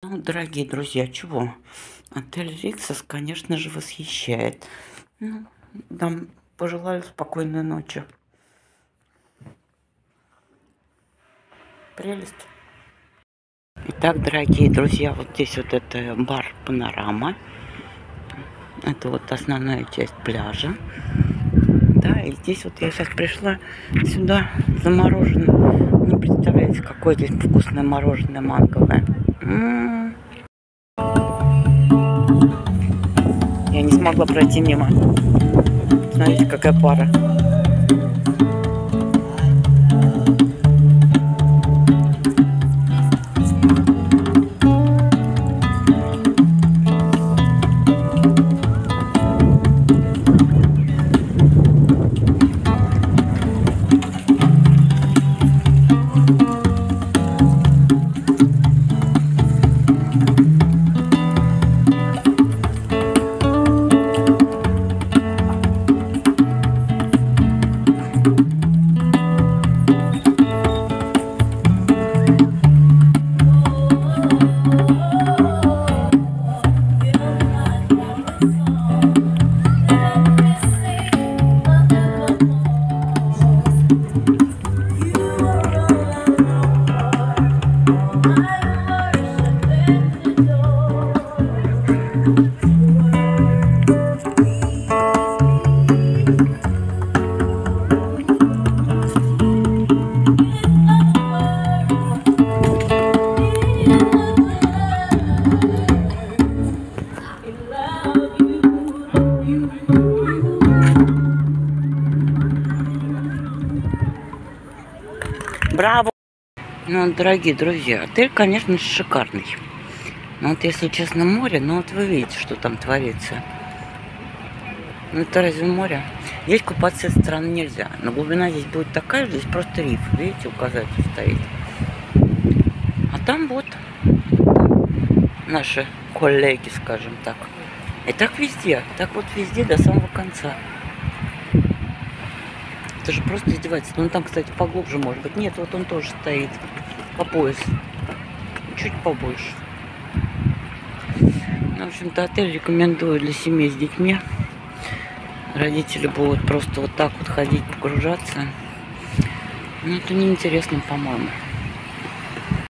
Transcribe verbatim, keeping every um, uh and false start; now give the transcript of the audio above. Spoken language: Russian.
Ну, дорогие друзья, чего? Отель Риксос, конечно же, восхищает. Ну, нам пожелали спокойной ночи. Прелесть. Итак, дорогие друзья, вот здесь вот это бар Панорама. Это вот основная часть пляжа. Да, и здесь вот я сейчас пришла сюда за мороженым. Не представляете, какое здесь вкусное мороженое манговое. М-м-м. Я не смогла пройти мимо. Смотрите, какая пара. Браво! Ну, дорогие друзья, отель, конечно, шикарный. Но вот, если честно, море, ну вот вы видите, что там творится. Ну, это разве море? Здесь купаться со стороны нельзя. Но глубина здесь будет такая же, здесь просто риф. Видите, указатель стоит. А там вот наши коллеги, скажем так. И так везде. Так вот везде до самого конца. Это же просто издевательство. Ну, там, кстати, поглубже, может быть. Нет, вот он тоже стоит по пояс. Чуть побольше. Ну, в общем-то, отель рекомендую для семьи с детьми. Родители будут просто вот так вот ходить, погружаться. Ну, это неинтересно, по-моему.